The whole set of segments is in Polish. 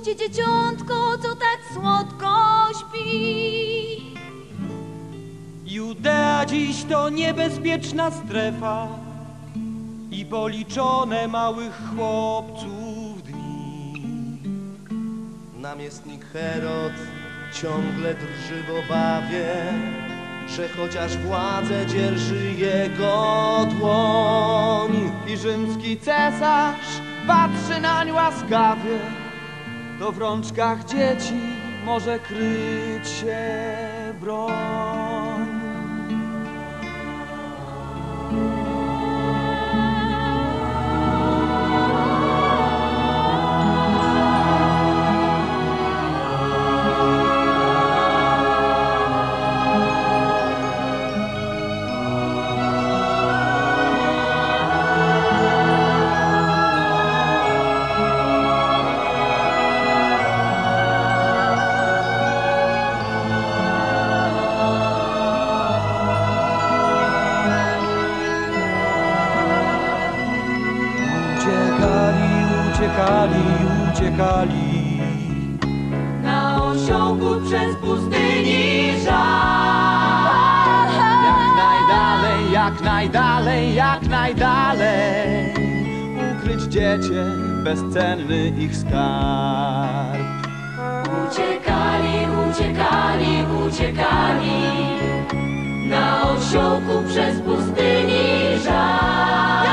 gdzie dzieciątko, co tak słodko śpi. Judea dziś to niebezpieczna strefa i policzone małych chłopców dni. Namiestnik Herod ciągle drży w obawie, że chociaż władzę dzierży jego dłoń. I rzymski cesarz patrzy nań łaskawie, to w rączkach dzieci może kryć się broń. Uciekali Na osiołku przez pustyni żal. jak najdalej, jak najdalej, ukryć dziecię bezcenny ich skarb. Uciekali na osiołku przez pustyni żal.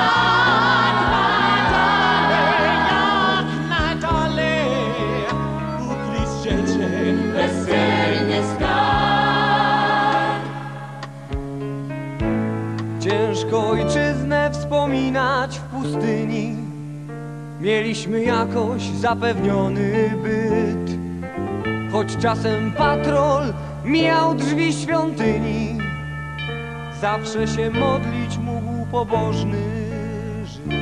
Bezcenny skarb. Ciężko ojczyznę wspominać w pustyni. Mieliśmy jakoś zapewniony byt, choć czasem patrol mijał drzwi świątyni. Zawsze się modlić mógł pobożny Żyd.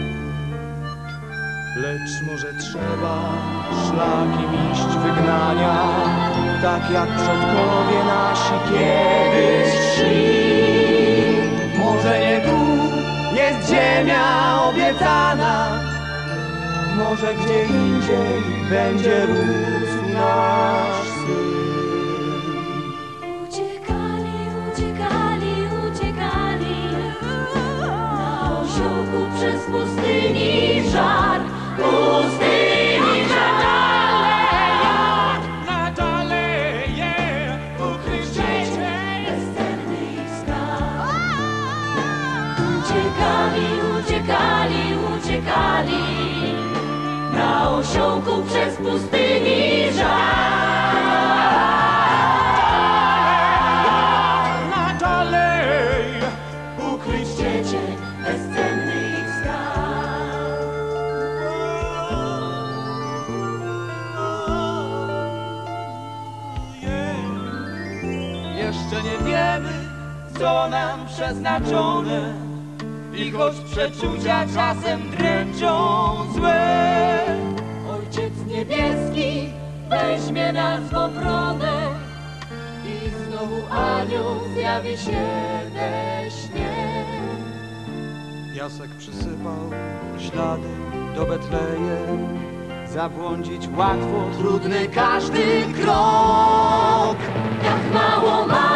Lecz może trzeba szlakiem iść wygnania, tak jak przodkowie nasi kiedyś szli. Może nie tu jest ziemia obiecana, może gdzie indziej będzie rósł nasz syn. Na osiołku przez pustyni żar. Pustyni żar. Nadaleje, ukryć dziecię Bezcenny ich skarb. Uciekali na osiołku przez pustyni żar. Nadalej, ukryć Dziecię, bezcenny ich skarb. Jeszcze nie wiemy, co nam przeznaczone, i choć przeczucia czasem dręczą złe, Ojciec niebieski weźmie nas w obronę i znowu anioł zjawi się we śnie. piasek przysypał ślady do Betlejem. Zabłądzić łatwo, trudny każdy krok. Jak mało